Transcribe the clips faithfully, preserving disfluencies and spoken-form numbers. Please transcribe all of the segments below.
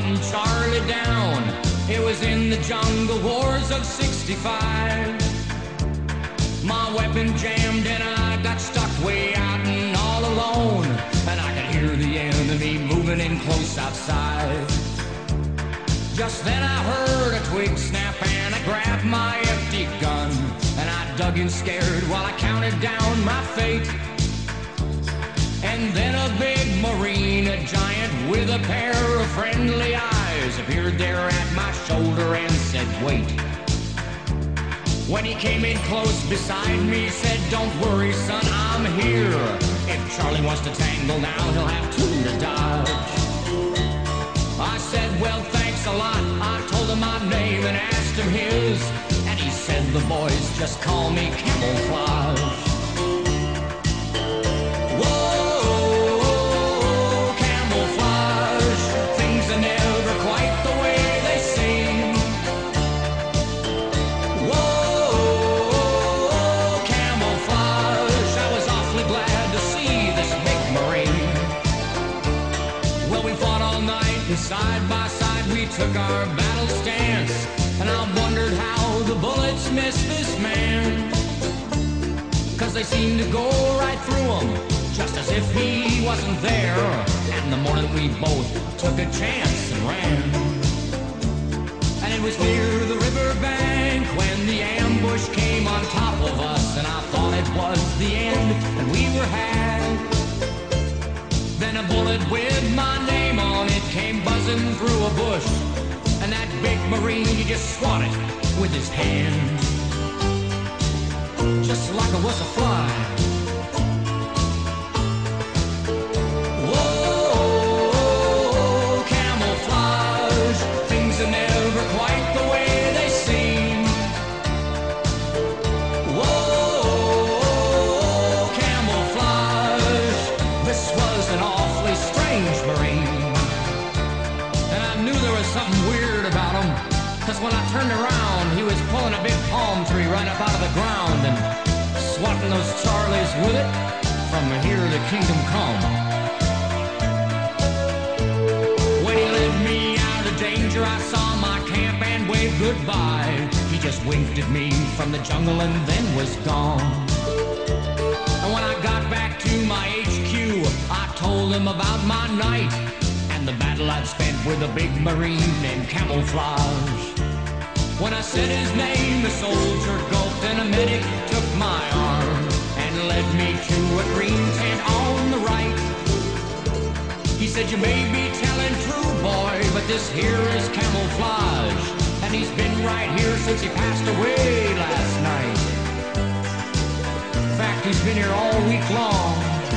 hunting Charlie down. It was in the jungle wars of sixty-five. My weapon jammed and I got stuck way out and all alone, and I could hear the enemy moving in close outside. Just then I heard a twig snap and I grabbed my empty gun, and I dug in scared while I counted down my fate. And then a big marine, a giant with a pair of friendly eyes, appeared there at my shoulder and said, "Wait." When he came in close beside me, said, "Don't worry, son, I'm here. If Charlie wants to tangle now, he'll have two to dodge." I said, "Well, thanks a lot." I told him my name and asked him his, and he said, "The boys just call me Camouflage." Side by side we took our battle stance, and I wondered how the bullets missed this man, 'cause they seemed to go right through him, just as if he wasn't there. And the morning we both took a chance and ran. And it was near the riverbank when the ambush came on top of us, and I thought it was the end and we were had. Then a bullet with my name on it came buzzing through a bush, and that big marine, he just swatted with his hand, just like it was a fly. Whoa, camouflage, things are never quite the way they seem. Whoa, camouflage, this was an awfully strange marine, and I knew there was something weird about him, 'cause when I turned around, he was pulling a big palm tree right up out of the ground and swatting those Charlies with it from here to kingdom come. When he led me out of danger, I saw my camp and waved goodbye. He just winked at me from the jungle and then was gone. And when I got back to my H Q, I told him about my night and the battle I'd spent with a big marine named Camouflage. When I said his name, the soldier gulped and a medic took my arm and led me to a green tent on the right. He said, "You may be telling true, boy, but this here is Camouflage, and he's been right here since he passed away last night. In fact, he's been here all week long."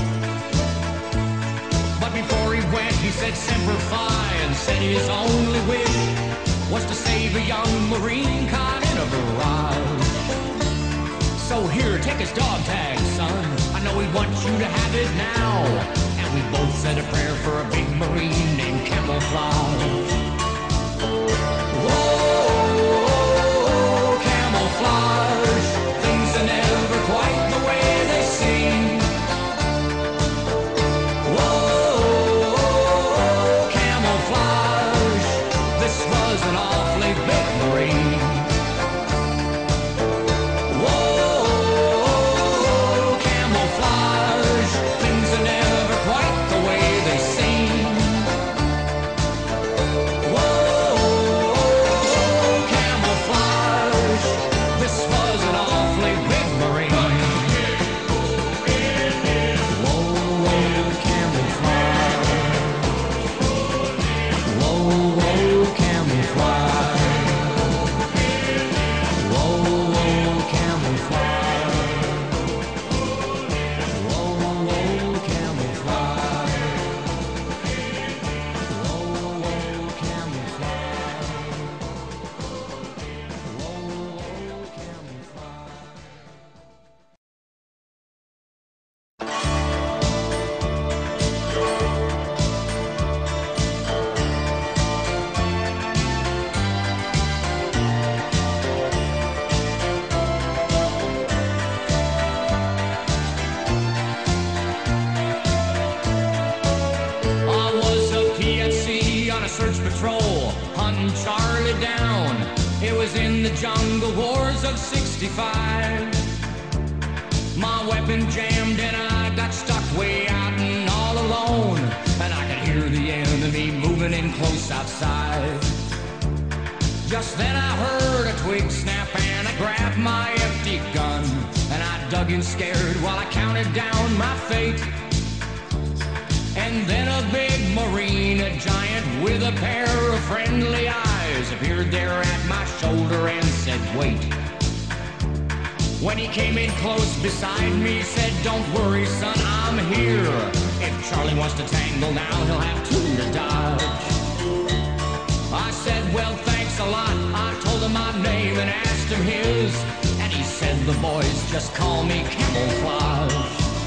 But before he went, he said Semper Fi and said his only wish was to save a young marine caught in a barrage. "So here, take his dog tag, son. I know he wants you to have it now." And we both said a prayer for a big marine named Camouflage. Whoa, camouflage, things are never quite the way they seem. An awfully big marine. Whoa, camouflage, things are never quite the way they seem. hunting Charlie down. It was in the jungle wars of sixty-five. My weapon jammed and I got stuck way out and all alone, and I could hear the enemy moving in close outside. Just then I heard a twig snap and I grabbed my empty gun, and I dug in scared while I counted down my fate. And then a big marine, a giant with a pair of friendly eyes, appeared there at my shoulder and said, "Wait." When he came in close beside me, said, "Don't worry, son, I'm here. If Charlie wants to tangle now, he'll have two to dodge." I said, "Well, thanks a lot." I told him my name and asked him his, and he said, "The boys just call me Camouflage."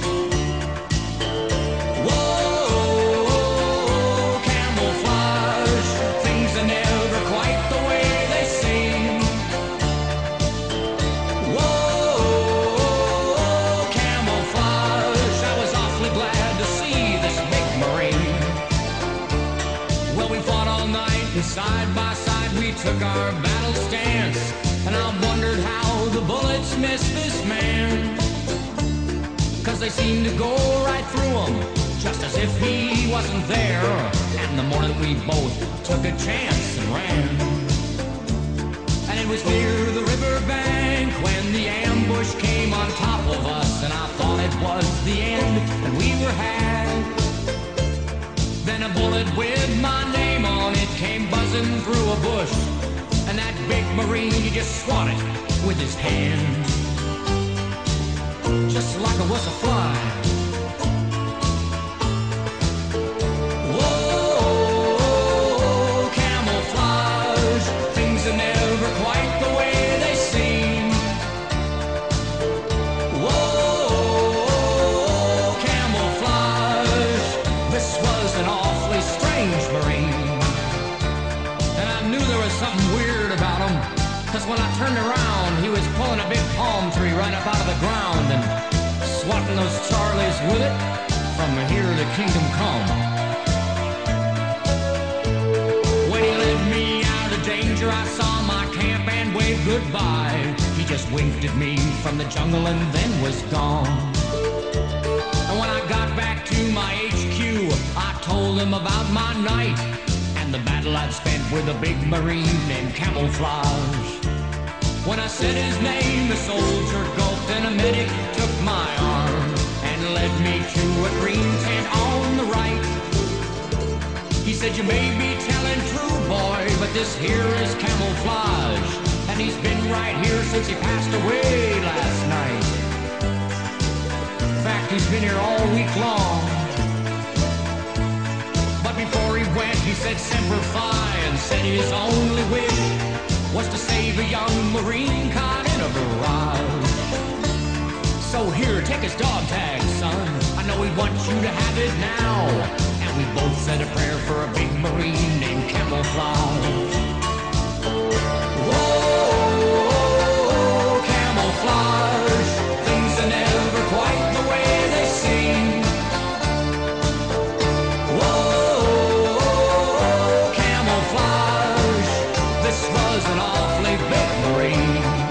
Side by side we took our battle stance, and I wondered how the bullets missed this man, 'cause they seemed to go right through him, just as if he wasn't there. And the morning we both took a chance and ran. And it was near the river bank when the ambush came on top of us, and I thought it was the end and we were had. Then a bullet with my name on it came buzzing through a bush, and that big Marine, he just swatted with his hand, just like it was a fly. Whoa, camouflage, things are never quite the way they seem. Whoa, camouflage, this was an awfully strange Marine. And I knew there was something weird about him, 'cause when I turned around, he was pulling a big palm tree right up out of the ground and swatting those Charlies with it from here to kingdom come. When he led me out of danger, I saw my camp and waved goodbye. He just winked at me from the jungle and then was gone. And when I got back to my H Q, I told him about my night and the battle I'd spent with a big Marine named Camouflage. When I said his name, the soldier gulped and a medic took my arm and led me to a green tent on the right. He said, "You may be telling true, boy, but this here is Camouflage, and he's been right here since he passed away last night. In fact, he's been here all week long." But before he went, he said Semper Fi and said his only wish was to save a young Marine caught in a barrage. So here, take his dog tag, son. I know he wants you to have it now. And we both said a prayer for a big Marine named Camouflage. Whoa, camouflage, things are never quite the way they seem. Whoa, camouflage, this was an awfully big Marine.